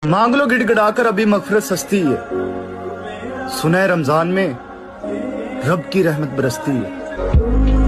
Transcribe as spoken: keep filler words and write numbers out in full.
मांग लो गिड़गिड़ाकर अभी मगफिरत सस्ती है, सुने रमजान में रब की रहमत बरसती है।